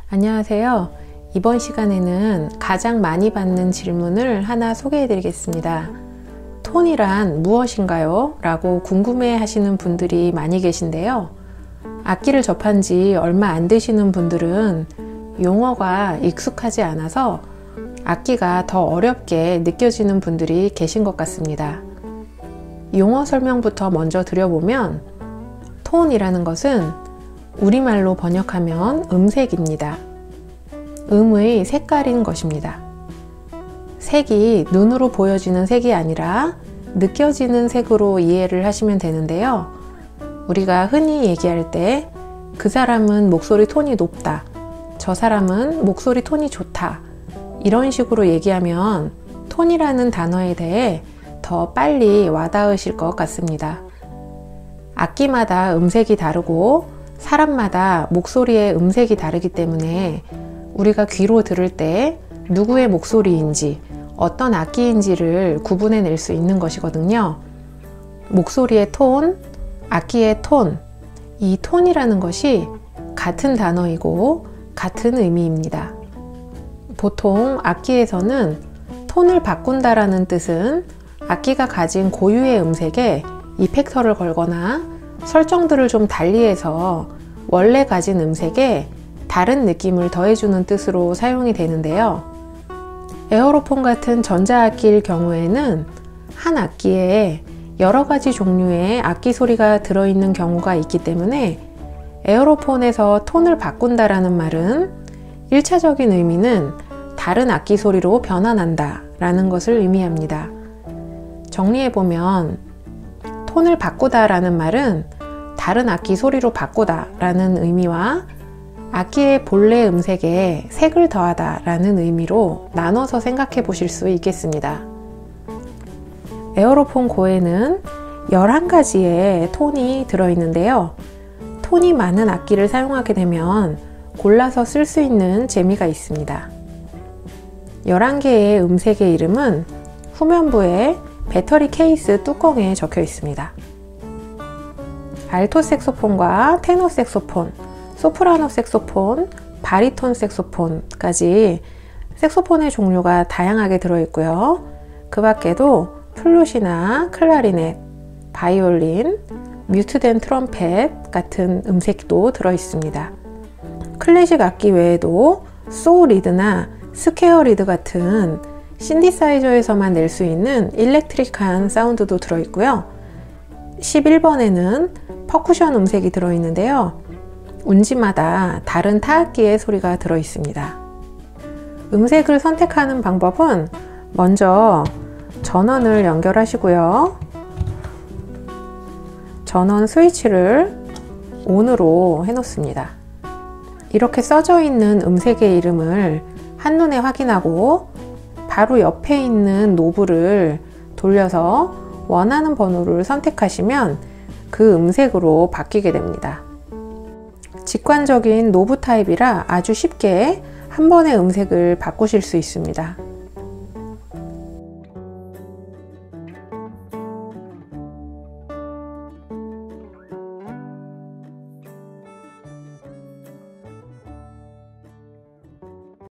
안녕하세요. 이번 시간에는 가장 많이 받는 질문을 하나 소개해 드리겠습니다. 톤이란 무엇인가요? 라고 궁금해 하시는 분들이 많이 계신데요. 악기를 접한 지 얼마 안 되시는 분들은 용어가 익숙하지 않아서 악기가 더 어렵게 느껴지는 분들이 계신 것 같습니다. 용어 설명부터 먼저 드려보면 톤이라는 것은 우리말로 번역하면 음색입니다. 음의 색깔인 것입니다. 색이 눈으로 보여지는 색이 아니라 느껴지는 색으로 이해를 하시면 되는데요. 우리가 흔히 얘기할 때 그 사람은 목소리 톤이 높다, 저 사람은 목소리 톤이 좋다, 이런 식으로 얘기하면 톤이라는 단어에 대해 더 빨리 와닿으실 것 같습니다. 악기마다 음색이 다르고 사람마다 목소리의 음색이 다르기 때문에 우리가 귀로 들을 때 누구의 목소리인지 어떤 악기인지를 구분해낼 수 있는 것이거든요. 목소리의 톤, 악기의 톤, 이 톤이라는 것이 같은 단어이고 같은 의미입니다. 보통 악기에서는 톤을 바꾼다라는 뜻은 악기가 가진 고유의 음색에 이펙터를 걸거나 설정들을 좀 달리해서 원래 가진 음색에 다른 느낌을 더해주는 뜻으로 사용이 되는데요. 에어로폰 같은 전자악기일 경우에는 한 악기에 여러 가지 종류의 악기 소리가 들어있는 경우가 있기 때문에 에어로폰에서 톤을 바꾼다라는 말은 1차적인 의미는 다른 악기 소리로 변환한다 라는 것을 의미합니다. 정리해보면 톤을 바꾸다 라는 말은 다른 악기 소리로 바꾸다 라는 의미와 악기의 본래 음색에 색을 더하다 라는 의미로 나눠서 생각해 보실 수 있겠습니다. 에어로폰 고에는 11가지의 톤이 들어있는데요. 톤이 많은 악기를 사용하게 되면 골라서 쓸 수 있는 재미가 있습니다. 11개의 음색의 이름은 후면부에 배터리 케이스 뚜껑에 적혀 있습니다. 알토 색소폰과 테너 색소폰, 소프라노 색소폰, 바리톤 색소폰까지 색소폰의 종류가 다양하게 들어있고요. 그 밖에도 플룻이나 클라리넷, 바이올린, 뮤트된 트럼펫 같은 음색도 들어있습니다. 클래식 악기 외에도 소우 리드나 스퀘어 리드 같은 신디사이저에서만 낼 수 있는 일렉트릭한 사운드도 들어있고요. 11번에는 퍼쿠션 음색이 들어있는데요. 운지마다 다른 타악기의 소리가 들어있습니다. 음색을 선택하는 방법은 먼저 전원을 연결하시고요. 전원 스위치를 ON으로 해놓습니다. 이렇게 써져 있는 음색의 이름을 한눈에 확인하고 바로 옆에 있는 노브를 돌려서 원하는 번호를 선택하시면 그 음색으로 바뀌게 됩니다. 직관적인 노브 타입이라 아주 쉽게 한 번에 음색을 바꾸실 수 있습니다.